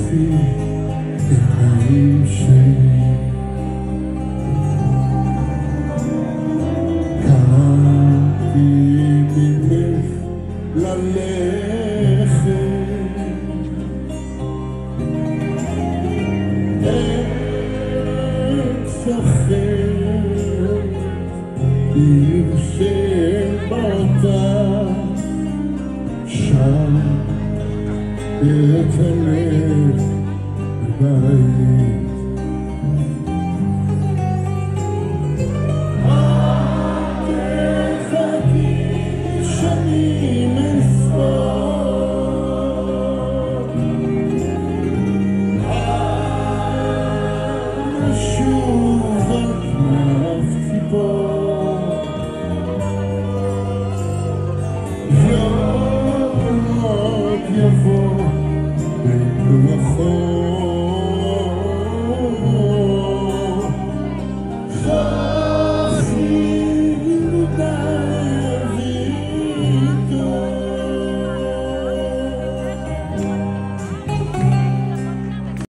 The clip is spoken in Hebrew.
לפי החיים שלי. קראתי ממך ללכת, עץ אחר, עיר שבאתה שם את הלב בבית. את תחכי שנים אינספור, נשוב על כנף ציפור, יום עוד יבוא ברחוב